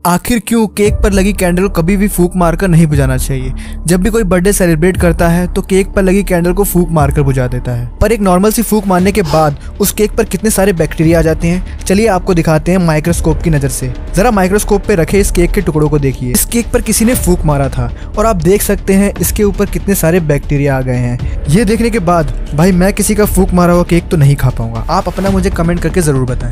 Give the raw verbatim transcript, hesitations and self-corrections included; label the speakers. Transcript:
Speaker 1: आखिर क्यों केक पर लगी कैंडल को कभी भी फूंक मारकर नहीं बुझाना चाहिए। जब भी कोई बर्थडे सेलिब्रेट करता है तो केक पर लगी कैंडल को फूंक मारकर बुझा देता है, पर एक नॉर्मल सी फूंक मारने के बाद उस केक पर कितने सारे बैक्टीरिया आ जाते हैं। चलिए आपको दिखाते हैं माइक्रोस्कोप की नजर से। जरा माइक्रोस्कोप पे रखे इस केक के टुकड़ों को देखिए। इस केक पर किसी ने फूंक मारा था और आप देख सकते हैं इसके ऊपर कितने सारे बैक्टीरिया आ गए हैं। ये देखने के बाद भाई मैं किसी का फूंक मारा हुआ केक तो नहीं खा पाऊंगा। आप अपना मुझे कमेंट करके जरूर बताएं।